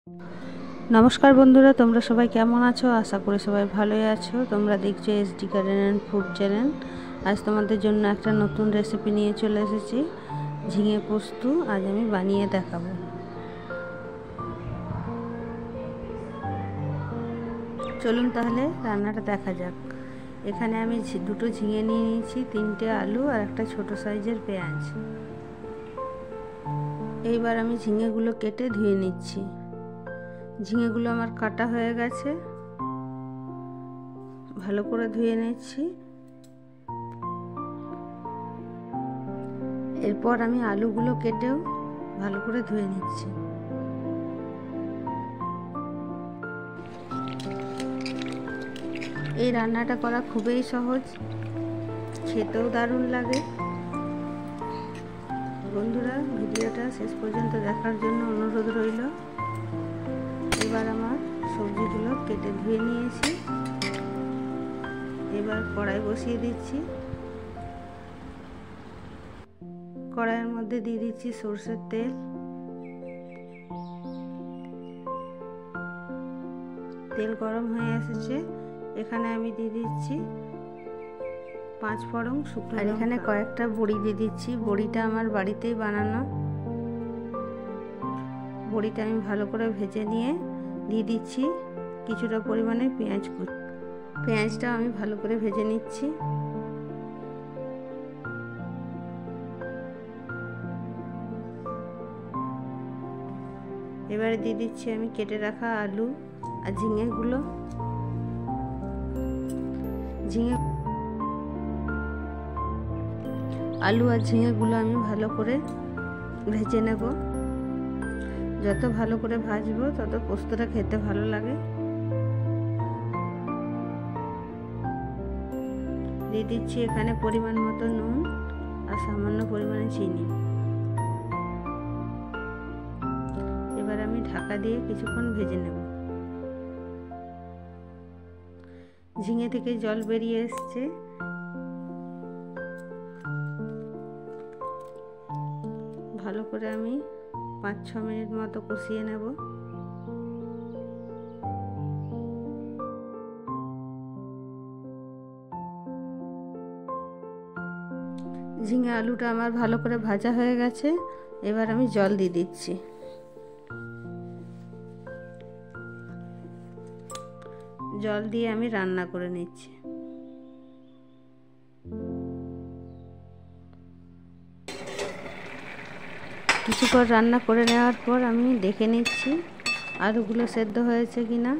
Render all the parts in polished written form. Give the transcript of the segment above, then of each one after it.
নমস্কার বন্ধুরা, তোমরা সবাই কেমন আছো? আশা করি সবাই ভালোই আছো। তোমরা দেখছো SD garden and food channel. আজ তোমাদের জন্য একটা নতুন রেসিপি নিয়ে চলে এসেছি, ঝিঙে পোস্ত। আজ আমি বানিয়ে দেখাবো। চলুন তাহলে রান্নাটা দেখা যাক। এখানে আমি দুটো ঝিঙে নিয়ে নিয়েছি, 3টে আলু আর একটা ছোট সাইজের পেঁয়াজ। এইবার আমি ঝিঙেগুলো কেটে ধুয়ে নিচ্ছি। ঝিঙেগুলো আমার কাটা হয়ে গেছে, ভালো করে ধুয়ে নিচ্ছি। এরপর আমি আলুগুলো কেটেও ভালো করে ধুয়ে নিচ্ছি। এই রান্নাটা করা খুবই সহজ, খেতেও দারুণ লাগে। বন্ধুরা, ভিডিওটা শেষ পর্যন্ত দেখার জন্য অনুরোধ রইল। এবার আমার সবজিগুলো কেটে ধুয়ে নিয়েছি। এবার কড়াই বসিয়ে দিচ্ছি। কড়াইয়ের মধ্যে দিয়ে দিচ্ছি সরষের তেল। তেল গরম হয়ে এসেছে, এখানে আমি দিয়ে দিচ্ছি 5 ফোড়ন শুকনো, আর এখানে কয়েকটা বড়ি দিয়ে দিচ্ছি। বড়িটা আমার বাড়িতেই বানানো। বড়িটা আমি ভালো করে ভেজে নিয়ে দিয়ে দিচ্ছি কিছুটা পরিমাণে পেঁয়াজ কুচি। পেঁয়াজটা আমি ভালো করে ভেজে নিচ্ছি। এবারে দিয়ে দিচ্ছি আমি কেটে রাখা আলু আর ঝিঙেগুলো। আলু আর ঝিঙেগুলো আমি ভালো করে ভেজে নেব। যত ভালো করে ভাজবো তত পোস্তটা খেতে ভালো লাগে। দিয়ে দিচ্ছি এখানে পরিমাণ মতো নুন আর সামান্য পরিমাণে চিনি। এবার আমি ঢাকা দিয়ে কিছুক্ষণ ভেজে নেব। ঝিঙে থেকে জল বেরিয়ে এসছে। ভালো করে আমি 5-6 মিনিট মতো কষিয়ে নেব। ঝিঙে আলুটা আমার ভালো করে ভাজা হয়ে গেছে। এবার আমি জল দিয়ে দিচ্ছি। জল দিয়ে আমি রান্না করে নিচ্ছি। কিছুক্ষণ রান্না করে নেওয়ার পর আমি দেখে নিচ্ছি আলুগুলো সেদ্ধ হয়েছে কিনা।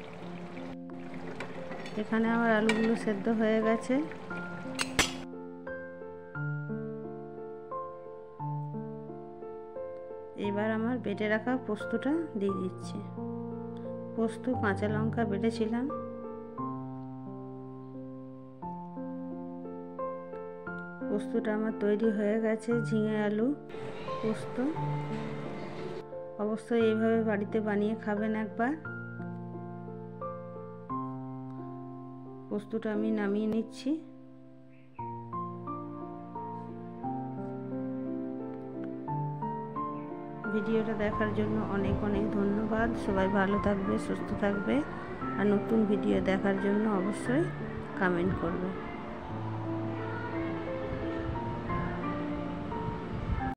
এখানে আমার আলুগুলো সেদ্ধ হয়ে গেছে। এবার আমার বেটে রাখা পোস্তটা দিয়ে দিচ্ছি। পোস্ত, কাঁচা লঙ্কা বেটেছিলাম। পোস্তটা আমার তৈরি হয়ে গেছে। ঝিঙে আলু পোস্ত। অবশ্যই এইভাবে বাড়িতে বানিয়ে খাবেন একবার। পোস্তটা আমি নামিয়ে নিচ্ছি। ভিডিওটা দেখার জন্য অনেক অনেক ধন্যবাদ। সবাই ভালো থাকবে, সুস্থ থাকবে, আর নতুন ভিডিও দেখার জন্য অবশ্যই কমেন্ট করবে।